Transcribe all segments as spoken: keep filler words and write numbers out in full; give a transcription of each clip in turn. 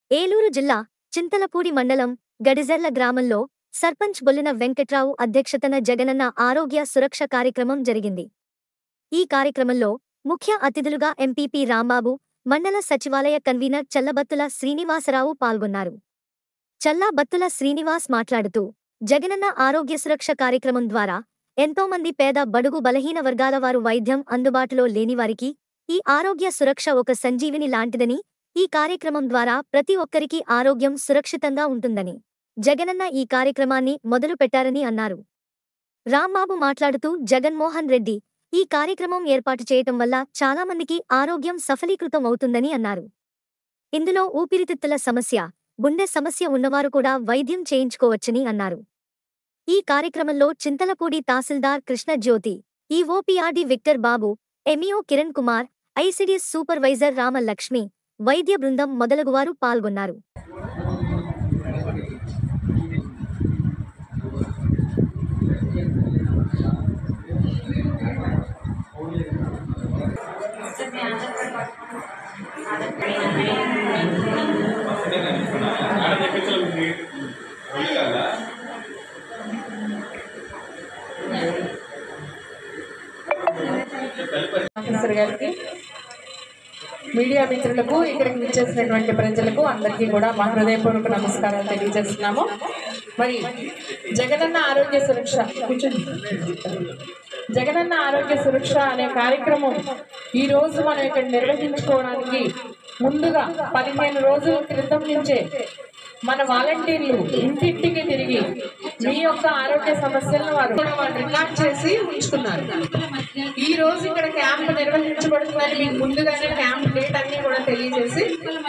ఏలూరు జిల్లా చింతలపూడి మండలం గడిజర్ల గ్రామంలో సర్పంచ్ బొల్లిన వెంకట్రావు అధ్యక్షతన జగనన్న ఆరోగ్య సురక్ష కార్యక్రమం జరిగింది. ఈ కార్యక్రమంలో ముఖ్య అతిథులుగా ఎంపీపీ రాంబాబు, మండల సచివాలయ కన్వీనర్ చల్లబత్తుల శ్రీనివాసరావు పాల్గొన్నారు. చల్లబత్తుల శ్రీనివాస్ మాట్లాడుతూ, జగనన్న ఆరోగ్య సురక్ష కార్యక్రమం ద్వారా ఎంతోమంది పేద బడుగు బలహీన వర్గాల వారు వైద్యం అందుబాటులో లేనివారికి ఈ ఆరోగ్య సురక్ష ఒక సంజీవిని లాంటిదని, ఈ కార్యక్రమం ద్వారా ప్రతి ఒక్కరికి ఆరోగ్యం సురక్షితంగా ఉంటుందని జగనన్న ఈ కార్యక్రమాన్ని మొదలు పెట్టారని అన్నారు. రాంబాబు మాట్లాడుతూ, జగన్మోహన్ రెడ్డి ఈ కార్యక్రమం ఏర్పాటు చేయటం వల్ల చాలామందికి ఆరోగ్యం సఫలీకృతం అవుతుందని అన్నారు. ఇందులో ఊపిరితిత్తుల సమస్య, గుండె సమస్య ఉన్నవారు కూడా వైద్యం చేయించుకోవచ్చని అన్నారు. ఈ కార్యక్రమంలో చింతలపూడి తహసీల్దార్ Krishnajyothi, EO PRD Victor Babu, MEO Kiran Kumar, ICDS supervisor Ramalakshmi, వైద్య బృందం మొదలగువారు పాల్గొన్నారు. గారికి, మీడియా మిత్రులకు, ఇక్కడికి విచ్చేసినటువంటి ప్రజలకు అందరికీ కూడా మా హృదయపూర్వక నమస్కారాలు తెలియజేస్తున్నాము. మరి జగనన్న ఆరోగ్య సురక్ష జగనన్న ఆరోగ్య సురక్ష అనే కార్యక్రమం ఈ రోజు మనం ఇక్కడ నిర్వహించుకోవడానికి ముందుగా పదిహేను రోజుల క్రితం నుంచే మన వాలంటీర్లు ఇంటింటికి తిరిగి మీ యొక్క ఆరోగ్య సమస్యలను వారు రికార్డ్ చేసి ఉంచుకున్నారు. ఈ రోజు ఇక్కడ క్యాంప్ నిర్వహించబడుతుందని మీకు ముందుగానే క్యాంప్ డేట్ అన్ని కూడా తెలియజేసి,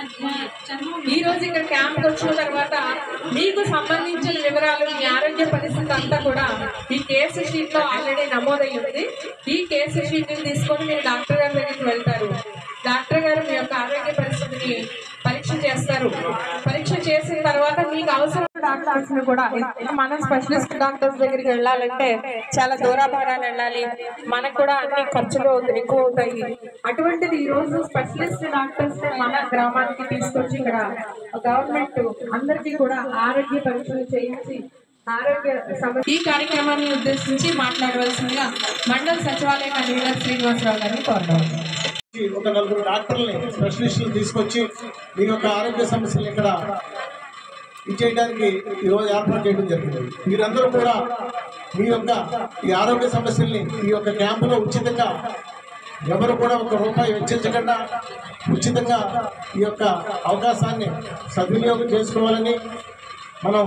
ఈ రోజు ఇక్కడ క్యాంప్ వచ్చిన తర్వాత మీకు సంబంధించిన వివరాలు, మీ ఆరోగ్య పరిస్థితి అంతా కూడా ఈ కేసు షీట్ లో ఆల్రెడీ నమోదై ఉంది. ఈ కేసు షీట్ ని తీసుకొని మీరు డాక్టర్ గారి దగ్గరికి వెళ్తారు. డాక్టర్ గారు మీ యొక్క ఆరోగ్య పరిస్థితిని పరీక్ష చేస్తారు. పరీక్ష చేసిన తర్వాత మీకు అవసరం డాక్టర్స్ ని కూడా, మనం స్పెషలిస్ట్ డాక్టర్స్ దగ్గరికి వెళ్ళాలంటే చాలా దూరాభారాలు వెళ్ళాలి, మనకు కూడా అన్ని ఖర్చులు ఎక్కువ అవుతాయి. అటువంటిది ఈ రోజు స్పెషలిస్ట్ డాక్టర్స్ మన గ్రామానికి తీసుకొచ్చి ఇక్కడ గవర్నమెంట్ అందరికీ కూడా ఆరోగ్య పరీక్షలు చేయించి ఆరోగ్య సమస్య ఈ కార్యక్రమాన్ని ఉద్దేశించి మాట్లాడవలసిందిగా మండల సచివాలయ కన్వీనర్ శ్రీనివాసరావు గారిని కోరుతారు. ఒక నలుగురు డాక్టర్లని, స్పెషలిస్టులు తీసుకొచ్చి మీ యొక్క ఆరోగ్య సమస్యలు ఇక్కడ ఇచ్చేయడానికి ఈరోజు ఏర్పాటు చేయడం జరిగింది. మీరందరూ కూడా మీ యొక్క ఈ ఆరోగ్య సమస్యల్ని ఈ యొక్క క్యాంపులో ఉచితంగా, ఎవరు కూడా ఒక రూపాయి వెచ్చించకుండా ఉచితంగా ఈ యొక్క అవకాశాన్ని సద్వినియోగం చేసుకోవాలని, మనం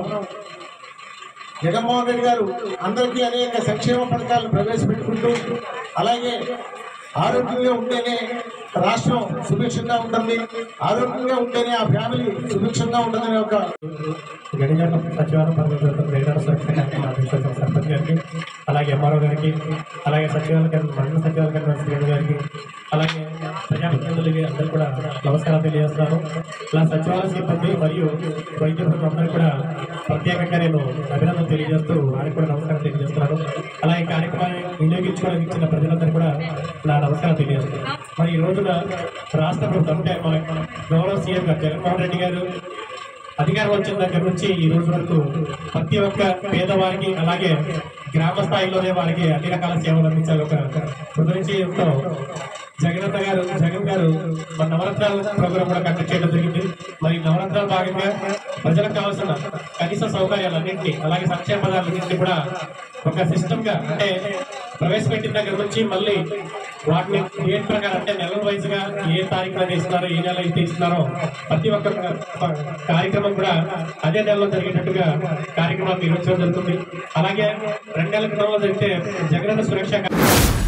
జగన్మోహన్ రెడ్డి గారు అందరికీ అనేక సంక్షేమ పథకాలను ప్రవేశపెట్టుకుంటూ, అలాగే ఆరోగ్యంగా ఉంటేనే రాష్ట్రం సుభిక్షంగా ఉంటుంది, ఆరోగ్యంగా ఉంటేనే ఆ ఫ్యామిలీ సుభిక్షంగా ఉంటుందనే ఒక గడిజర్ల సచివాలయం పరిధిలో రేడార్ సురక్ష కార్యక్రమం సర్పంచ్ గారికి, అలాగే ఎంఆర్ఓ గారికి, అలాగే సచివాలయ మండల సచివాలయ కన్వీనర్ శ్రీను గారికి, అలాగే ప్రజాప్రతినిధులకి అందరూ కూడా నమస్కారాలు తెలియజేస్తున్నాను. ఇలా సచివాలయ సిబ్బంది మరియు వైద్య బృందం అందరూ కూడా ప్రత్యేకంగా నేను అభినందన తెలియజేస్తూ వారికి కూడా నమస్కారం తెలియజేస్తున్నాను. అలాగే కార్యక్రమాన్ని వినియోగించుకోవడానికి ఇచ్చిన ప్రజలందరూ కూడా నా నమస్కారం తెలియజేస్తున్నాను. మరి ఈ రోజున రాష్ట్ర ప్రభుత్వం అంటే మన గౌరవ సీఎం గారు జగన్మోహన్ రెడ్డి గారు అధికారం వచ్చిన దగ్గర నుంచి ఈ రోజు వరకు ప్రతి ఒక్క పేదవారికి, అలాగే గ్రామ స్థాయిలోనే వారికి అన్ని రకాల సేవలు అందించాలి ఒక హృదయంతో జగనన్న గారు జగన్ గారు మన నవరత్నాల ప్రోగ్రాం కూడా కండక్ట్ చేయడం జరిగింది. మరి నవరత్నాల భాగంగా ప్రజలకు కావాల్సిన కనీస సౌకర్యాలన్నింటినీ, అలాగే సంక్షేమ పదాలన్నింటినీ కూడా ఒక సిస్టమ్ గా అంటే ప్రవేశపెట్టిన దగ్గర నుంచి మళ్ళీ వాటిని డేట్ ప్రకారం అంటే నెలల వైజ్ గా ఏ తారీఖున ఇస్తున్నారో, ఏ నెల అయితే ఇస్తున్నారో ప్రతి ఒక్క కార్యక్రమం కూడా అదే నెలలో జరిగేటట్టుగా కార్యక్రమాలు నిర్వహించడం జరుగుతుంది. అలాగే రెండు నెలల క్రితంలో జరిగితే జగనన్న సురక్ష